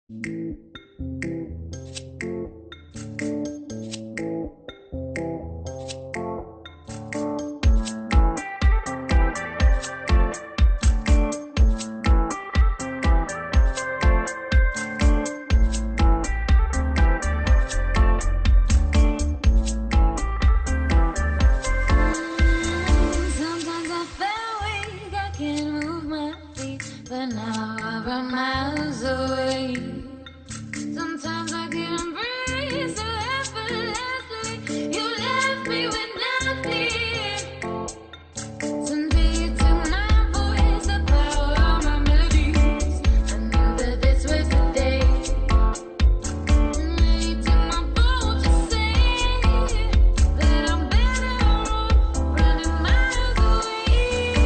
Sometimes I feel weak, I can't move my feet, but now I run miles away. Sometimes I can't breathe so effortlessly. You left me with nothing. Someday you took my voice, the power of my melodies. I knew that this was the day. And you took my boat to say that I'm better off running miles away.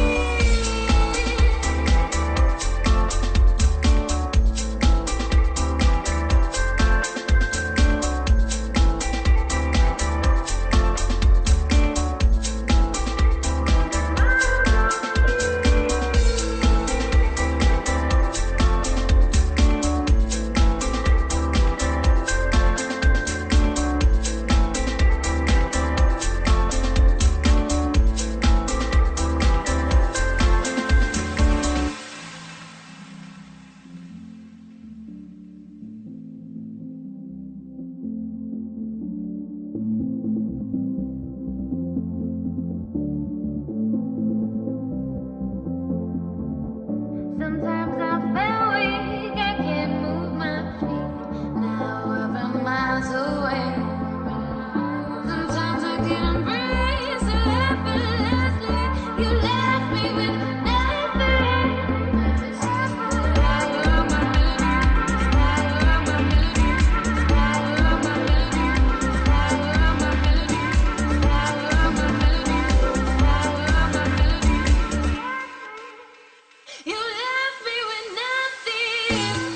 Sometimes I feel weak, I can't move my feet. Now I run miles away. Sometimes I can't breathe so effortlessly. You left me with nothing. Power of my melodies, power of my melodies, power of my melodies, power of my melodies, power of my melodies, power of my melodies. You left me with nothing.